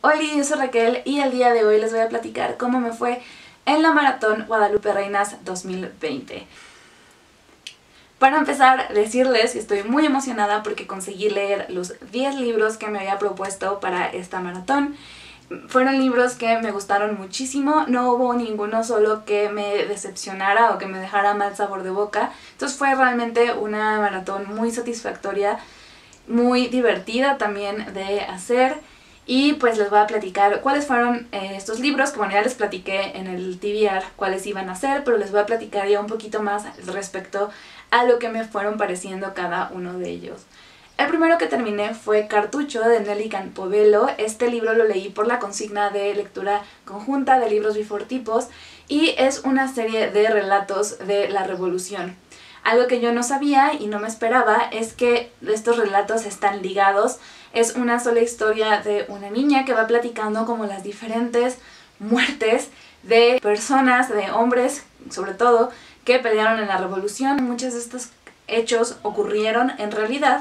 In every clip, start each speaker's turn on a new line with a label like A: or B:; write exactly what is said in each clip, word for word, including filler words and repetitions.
A: Hola, yo soy Raquel y el día de hoy les voy a platicar cómo me fue en la Maratón Guadalupe Reinas dos mil veinte. Para empezar, decirles que estoy muy emocionada porque conseguí leer los diez libros que me había propuesto para esta maratón. Fueron libros que me gustaron muchísimo, no hubo ninguno solo que me decepcionara o que me dejara mal sabor de boca. Entonces fue realmente una maratón muy satisfactoria, muy divertida también de hacer. Y pues les voy a platicar cuáles fueron eh, estos libros, que bueno, ya les platiqué en el T V R cuáles iban a ser, pero les voy a platicar ya un poquito más respecto a lo que me fueron pareciendo cada uno de ellos. El primero que terminé fue Cartucho, de Nelly Campobello. Este libro lo leí por la consigna de lectura conjunta de libros bifortipos y es una serie de relatos de la Revolución. Algo que yo no sabía y no me esperaba es que estos relatos están ligados. Es una sola historia de una niña que va platicando como las diferentes muertes de personas, de hombres sobre todo, que pelearon en la Revolución. Muchos de estos hechos ocurrieron en realidad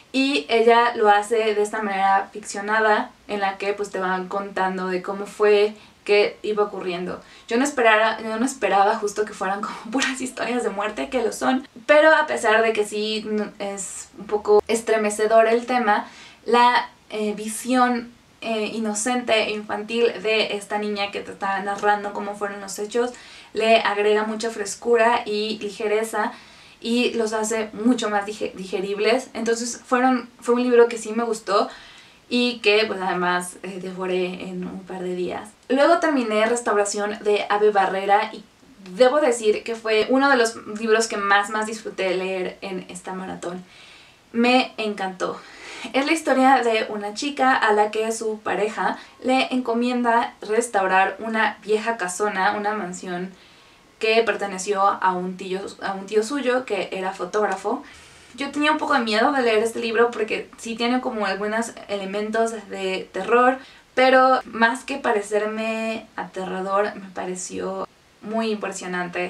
A: y ella lo hace de esta manera ficcionada en la que pues te van contando de cómo fue que iba ocurriendo. Yo no, esperara, yo no esperaba justo que fueran como puras historias de muerte, que lo son, pero a pesar de que sí es un poco estremecedor el tema, la eh, visión eh, inocente e infantil de esta niña que te está narrando cómo fueron los hechos le agrega mucha frescura y ligereza y los hace mucho más digeribles. Entonces fueron, fue un libro que sí me gustó y que pues además eh, devoré en un par de días. Luego terminé Restauración de Ave Barrera y debo decir que fue uno de los libros que más más disfruté leer en esta maratón. Me encantó. Es la historia de una chica a la que su pareja le encomienda restaurar una vieja casona, una mansión que perteneció a un tío, a un tío suyo que era fotógrafo. Yo tenía un poco de miedo de leer este libro porque sí tiene como algunos elementos de terror, pero más que parecerme aterrador, me pareció muy impresionante.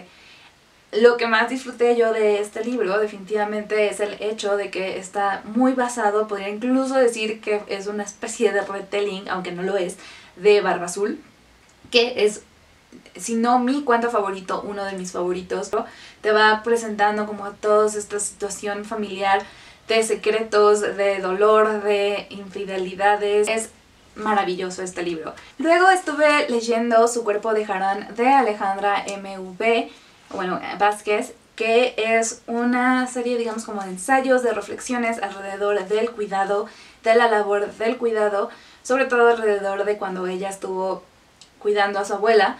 A: Lo que más disfruté yo de este libro definitivamente es el hecho de que está muy basado, podría incluso decir que es una especie de retelling, aunque no lo es, de Barba Azul, que es, si no mi cuento favorito, uno de mis favoritos. Te va presentando como toda esta situación familiar de secretos, de dolor, de infidelidades. Es maravilloso este libro. Luego estuve leyendo Su cuerpo dejarán, de Alejandra M V, bueno, Vázquez, que es una serie, digamos, como de ensayos, de reflexiones alrededor del cuidado, de la labor del cuidado, sobre todo alrededor de cuando ella estuvo cuidando a su abuela.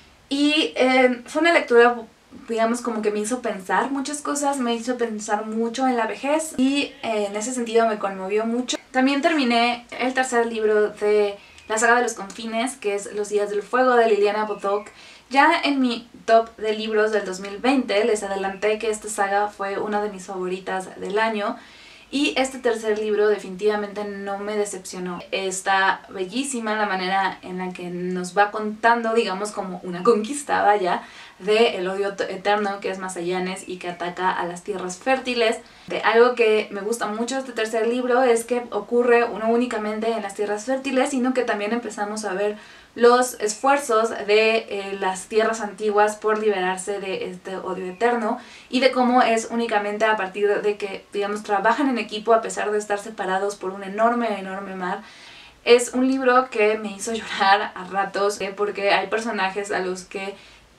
A: Y eh, fue una lectura, digamos, como que me hizo pensar muchas cosas, me hizo pensar mucho en la vejez y eh, en ese sentido me conmovió mucho. También terminé el tercer libro de la saga de los confines, que es Los días del fuego, de Liliana Bodoc. Ya en mi top de libros del dos mil veinte les adelanté que esta saga fue una de mis favoritas del año y este tercer libro definitivamente no me decepcionó. Está bellísima la manera en la que nos va contando, digamos, como una conquista, vaya, de el odio eterno que es Masayanes y que ataca a las tierras fértiles. De algo que me gusta mucho de este tercer libro es que ocurre no únicamente en las tierras fértiles, sino que también empezamos a ver los esfuerzos de eh, las tierras antiguas por liberarse de este odio eterno y de cómo es únicamente a partir de que, digamos, trabajan en equipo a pesar de estar separados por un enorme, enorme mar. Es un libro que me hizo llorar a ratos eh, porque hay personajes a los que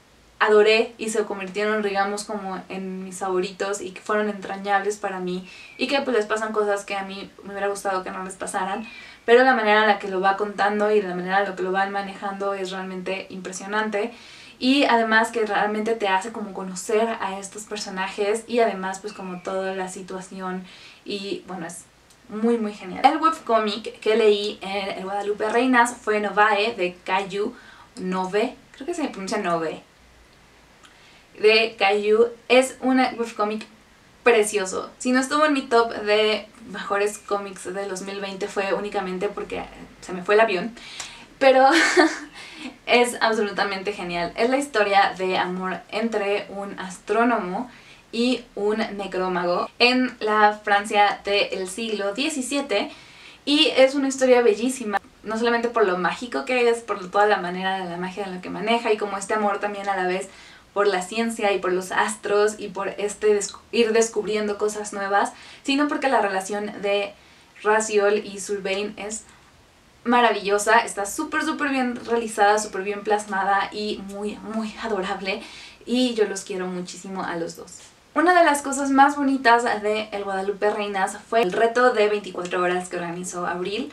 A: adoré y se convirtieron, digamos, como en mis favoritos y que fueron entrañables para mí y que pues les pasan cosas que a mí me hubiera gustado que no les pasaran, pero la manera en la que lo va contando y la manera en la que lo van manejando es realmente impresionante y además que realmente te hace como conocer a estos personajes y además pues como toda la situación y bueno, es muy muy genial. El webcomic que leí en el Guadalupe Reinas fue Novae, de Caillou Nove, creo que se pronuncia Nove, de Caillou. Es un webcomic precioso. Si no estuvo en mi top de mejores cómics de dos mil veinte fue únicamente porque se me fue el avión, pero es absolutamente genial. Es la historia de amor entre un astrónomo y un necrómago en la Francia del siglo diecisiete y es una historia bellísima. no solamente por lo mágico que es, por toda la manera de la magia en la que maneja y como este amor también a la vez por la ciencia y por los astros y por este des ir descubriendo cosas nuevas, sino porque la relación de Raziel y Sylvain es maravillosa, está súper súper bien realizada, súper bien plasmada y muy muy adorable, y yo los quiero muchísimo a los dos. Una de las cosas más bonitas de El Guadalupe Reinas fue el reto de veinticuatro horas que organizó Abril.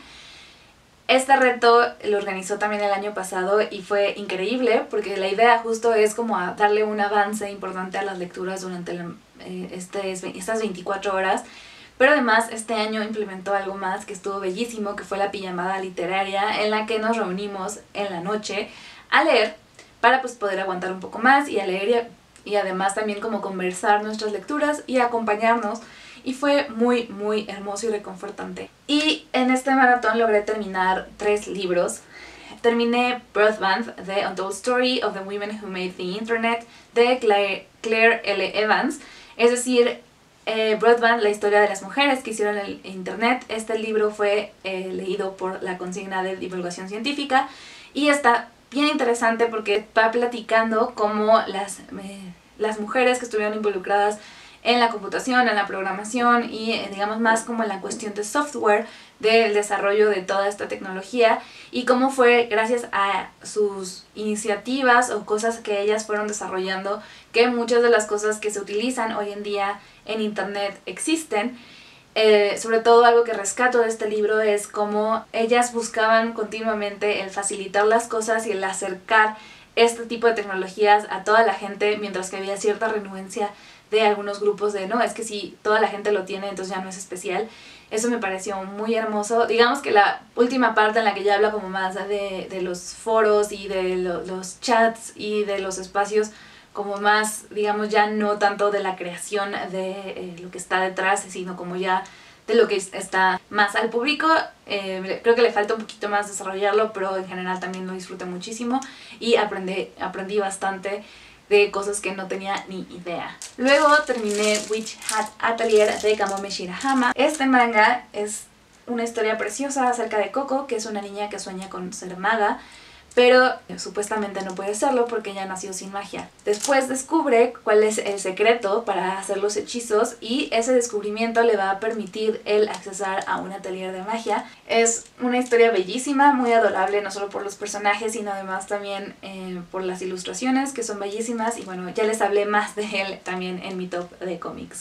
A: Este reto lo organizó también el año pasado y fue increíble porque la idea justo es como a darle un avance importante a las lecturas durante la, eh, este, estas veinticuatro horas. Pero además este año implementó algo más que estuvo bellísimo, que fue la pijamada literaria, en la que nos reunimos en la noche a leer para pues poder aguantar un poco más y a leer y, y además también como conversar nuestras lecturas y acompañarnos. Y fue muy muy hermoso y reconfortante. Y en este maratón logré terminar tres libros. Terminé Broadband, The Untold Story of the Women Who Made the Internet, de Claire, Claire L. Evans. Es decir, eh, Broadband, la historia de las mujeres que hicieron el internet. Este libro fue eh, leído por la consigna de divulgación científica y está bien interesante porque va platicando cómo las, eh, las mujeres que estuvieron involucradas en la computación, en la programación y eh, digamos más como en la cuestión de software del desarrollo de toda esta tecnología, y cómo fue gracias a sus iniciativas o cosas que ellas fueron desarrollando que muchas de las cosas que se utilizan hoy en día en internet existen. Eh, sobre todo algo que rescato de este libro es cómo ellas buscaban continuamente el facilitar las cosas y el acercar este tipo de tecnologías a toda la gente, mientras que había cierta renuencia de algunos grupos de no, es que si toda la gente lo tiene entonces ya no es especial. Eso me pareció muy hermoso. Digamos que la última parte en la que ya habla como más de, de los foros y de lo, los chats y de los espacios como más, digamos, ya no tanto de la creación de eh, lo que está detrás, sino como ya de lo que está más al público. Eh, creo que le falta un poquito más desarrollarlo, pero en general también lo disfruté muchísimo y aprendí, aprendí bastante de cosas que no tenía ni idea. Luego terminé Witch Hat Atelier de Kamome Shirahama. Este manga es una historia preciosa acerca de Coco, que es una niña que sueña con ser maga, pero supuestamente no puede serlo porque ella nació sin magia. Después descubre cuál es el secreto para hacer los hechizos y ese descubrimiento le va a permitir el accesar a un atelier de magia. Es una historia bellísima, muy adorable, no solo por los personajes, sino además también eh, por las ilustraciones, que son bellísimas, y bueno, ya les hablé más de él también en mi top de cómics.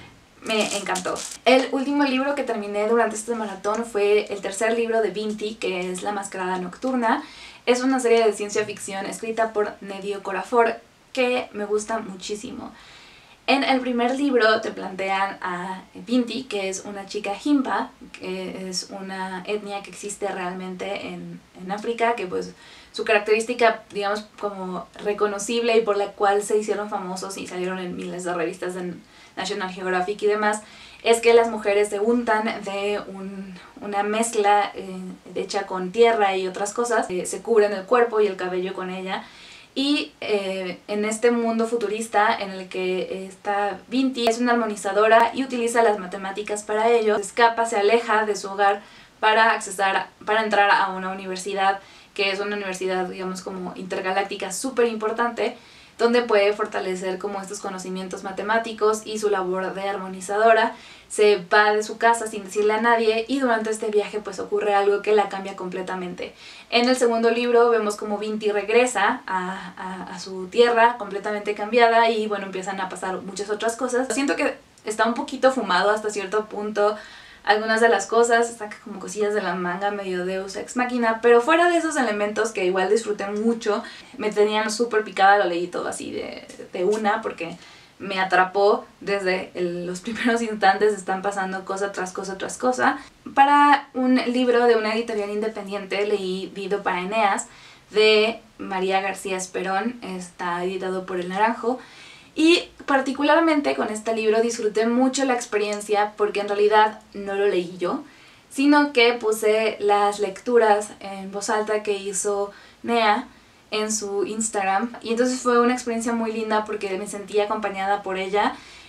A: Me encantó. El último libro que terminé durante este maratón fue el tercer libro de Vinti, que es La Mascarada Nocturna. Es una serie de ciencia ficción escrita por Nedio Corafor que me gusta muchísimo. En el primer libro te plantean a Vinti, que es una chica Himba, que es una etnia que existe realmente en, en África, que pues su característica, digamos, como reconocible y por la cual se hicieron famosos y salieron en miles de revistas de National Geographic y demás, es que las mujeres se untan de un, una mezcla eh, hecha con tierra y otras cosas, eh, se cubren el cuerpo y el cabello con ella, y eh, en este mundo futurista en el que está Vinti es una armonizadora y utiliza las matemáticas para ello, se escapa, se aleja de su hogar para accesar, para entrar a una universidad que es una universidad, digamos, como intergaláctica súper importante, donde puede fortalecer como estos conocimientos matemáticos y su labor de armonizadora. Se va de su casa sin decirle a nadie y durante este viaje pues ocurre algo que la cambia completamente. En el segundo libro vemos como Vinti regresa a, a, a su tierra completamente cambiada y bueno, empiezan a pasar muchas otras cosas. Siento que está un poquito fumado hasta cierto punto algunas de las cosas, saca como cosillas de la manga, medio Deus Ex Machina, pero fuera de esos elementos que igual disfruté mucho, me tenían súper picada, lo leí todo así de, de una porque me atrapó desde el, los primeros instantes, están pasando cosa tras cosa tras cosa. Para un libro de una editorial independiente leí Dido para Eneas de María García Esperón, está editado por El Naranjo. Y particularmente con este libro disfruté mucho la experiencia porque en realidad no lo leí yo, sino que puse las lecturas en voz alta que hizo Nea en su Instagram. Y entonces fue una experiencia muy linda porque me sentí acompañada por ella.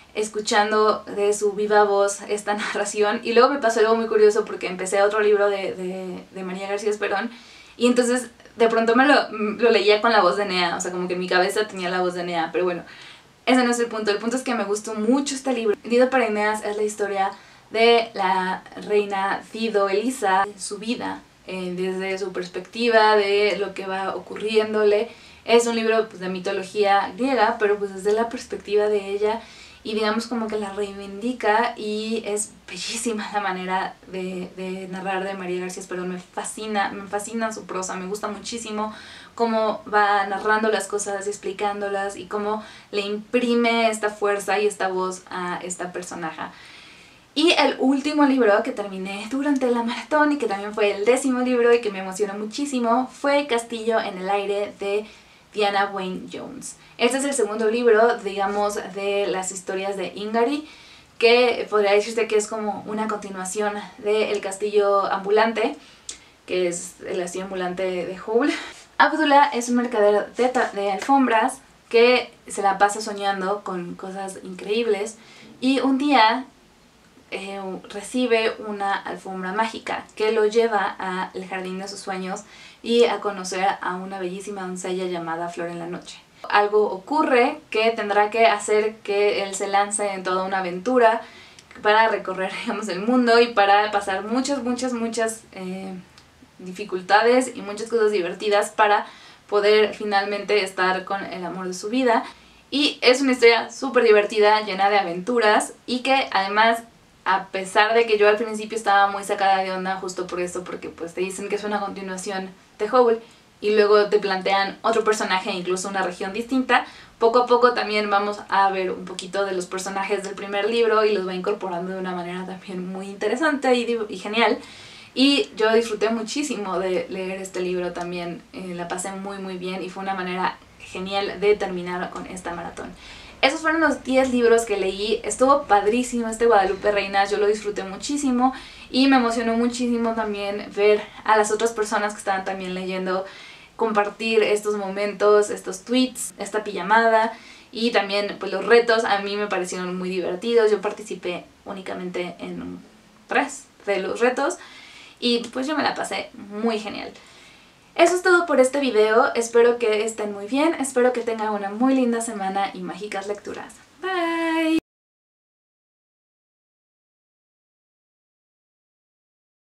A: escuchando de su viva voz esta narración. Y luego me pasó algo muy curioso porque empecé otro libro de, de, de María García Esperón y entonces de pronto me lo, lo leía con la voz de Nea, o sea, como que en mi cabeza tenía la voz de Nea, pero bueno, ese no es el punto. El punto es que me gustó mucho este libro. Dido para Eneas es la historia de la reina Fido Elisa, su vida, eh, desde su perspectiva, de lo que va ocurriéndole. Es un libro pues, de mitología griega, pero pues desde la perspectiva de ella, y digamos como que la reivindica, y es bellísima la manera de, de narrar de María García Esperón. Me fascina, me fascina su prosa, me gusta muchísimo cómo va narrando las cosas, explicándolas, y cómo le imprime esta fuerza y esta voz a esta personaje. Y el último libro que terminé durante la maratón, y que también fue el décimo libro y que me emocionó muchísimo, fue Castillo en el aire de Diana Wynne Jones. Este es el segundo libro, digamos, de las historias de Ingari, que podría decirse que es como una continuación de El castillo ambulante, que es el castillo ambulante de Howl. Abdullah es un mercader de, de alfombras que se la pasa soñando con cosas increíbles, y un día eh, recibe una alfombra mágica que lo lleva al jardín de sus sueños y a conocer a una bellísima doncella llamada Flor en la Noche. Algo ocurre que tendrá que hacer que él se lance en toda una aventura para recorrer, digamos, el mundo, y para pasar muchas, muchas, muchas eh, dificultades y muchas cosas divertidas para poder finalmente estar con el amor de su vida. Y es una historia súper divertida, llena de aventuras, y que además, a pesar de que yo al principio estaba muy sacada de onda justo por esto, porque pues te dicen que es una continuación de Howl y luego te plantean otro personaje, incluso una región distinta, poco a poco también vamos a ver un poquito de los personajes del primer libro y los va incorporando de una manera también muy interesante y, y genial. Y yo disfruté muchísimo de leer este libro también, eh, la pasé muy muy bien y fue una manera genial de terminar con esta maratón. Esos fueron los diez libros que leí. Estuvo padrísimo este Guadalupe Reinas, yo lo disfruté muchísimo y me emocionó muchísimo también ver a las otras personas que estaban también leyendo, compartir estos momentos, estos tweets, esta pijamada, y también pues los retos a mí me parecieron muy divertidos. Yo participé únicamente en tres de los retos y pues yo me la pasé muy genial. Eso es todo por este video, espero que estén muy bien, espero que tengan una muy linda semana y mágicas lecturas. Bye!